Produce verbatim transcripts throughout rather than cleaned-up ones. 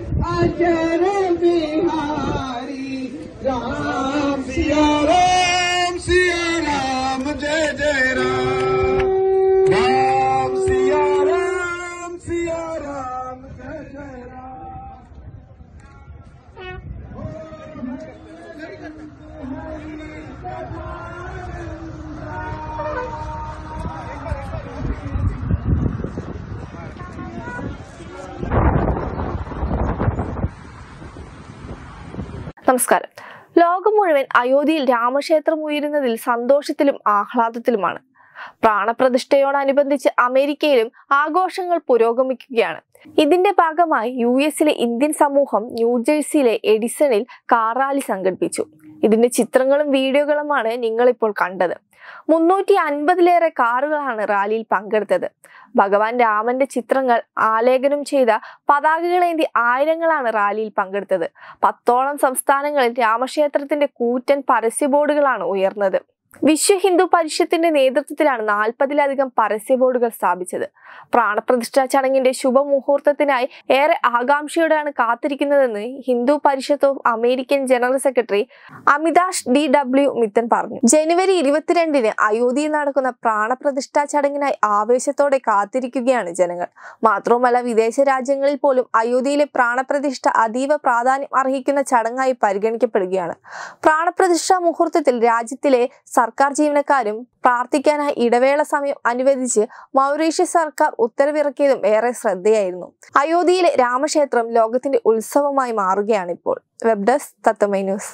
अजर बिहारी राम सिया राम सिया राम जय जय राम राम सिया राम सिया राम जय जय നമസ്കാരം. ലോകം മുഴുവൻ അയോധ്യയിൽ രാമക്ഷേത്രം ഉയരുന്നതിൽ സന്തോഷത്തിലും ആഹ്ലാദത്തിലുമാണ്. പ്രാണപ്രതിഷ്ഠയോടനുബന്ധിച്ച് അമേരിക്കയിലും ആഘോഷങ്ങൾ പുരോഗമിക്കുകയാണ്. ഇതിന്റെ ഭാഗമായി യു എസിലെ ഇന്ത്യൻ സമൂഹം ന്യൂജേഴ്സിയിലെ എഡിസണിൽ കാർ റാലി സംഘടിപ്പിച്ചു. ഇതിന്റെ ചിത്രങ്ങളും വീഡിയോകളുമാണ് നിങ്ങളിപ്പോൾ കണ്ടത്. മുന്നൂറ്റി അൻപതിലേറെ കാറുകളാണ് റാലിയിൽ പങ്കെടുത്തത്. ഭഗവാൻ രാമന്റെ ചിത്രങ്ങൾ ആലേഖനം ചെയ്ത പതാകകളേന്തി ആയിരങ്ങളാണ് റാലിയിൽ പങ്കെടുത്തത്. പത്തോളം സംസ്ഥാനങ്ങളിൽ രാമക്ഷേത്രത്തിന്റെ കൂറ്റൻ പരസ്യ ബോർഡുകളാണ് ഉയർന്നത്. വിശ്വ ഹിന്ദു പരിഷത്തിന്റെ നേതൃത്വത്തിലാണ് നാൽപ്പതിലധികം പരസ്യ ബോർഡുകൾ സ്ഥാപിച്ചത്. പ്രാണപ്രതിഷ്ഠാ ചടങ്ങിന്റെ ശുഭമുഹൂർത്തത്തിനായി ഏറെ ആകാംക്ഷയോടെയാണ് കാത്തിരിക്കുന്നതെന്ന് Hindu Parishad of American general secretary Amitash D W Mithan പറഞ്ഞു. ജനുവരി ഇരുപത്തിരണ്ടിന് അയോധ്യയിൽ നടക്കുന്ന പ്രാണപ്രതിഷ്ഠാ ചടങ്ങിനായി ആവേശത്തോടെ കാത്തിരിക്കുകയാണ് ജനങ്ങൾ. മാത്രവുമല്ല, വിദേശ രാജ്യങ്ങളിൽ പോലും അയോധ്യയിലെ പ്രാണപ്രതിഷ്ഠ അതീവ പ്രാധാന്യം അർഹിക്കുന്ന ചടങ്ങായി പരിഗണിക്കപ്പെടുകയാണ്. പ്രാണപ്രതിഷ്ഠാ മുഹൂർത്തത്തിൽ രാജ്യത്തിലെ സർക്കാർ ജീവനക്കാരും പ്രാർത്ഥിക്കാനായി ഇടവേള സമയം അനുവദിച്ച് മൗറീഷ്യസ് സർക്കാർ ഉത്തരവിറക്കിയതും ഏറെ ശ്രദ്ധയായിരുന്നു. അയോധ്യയിലെ രാമക്ഷേത്രം ലോകത്തിന്റെ ഉത്സവമായി മാറുകയാണ് ഇപ്പോൾ. Web desk Tatvamayi news.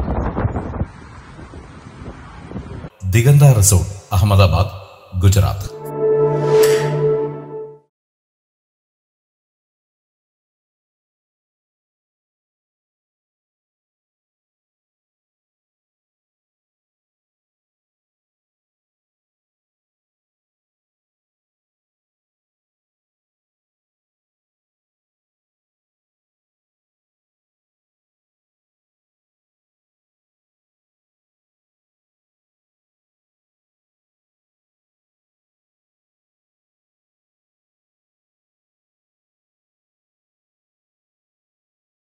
Diganta resort, Ahmedabad, Gujarat.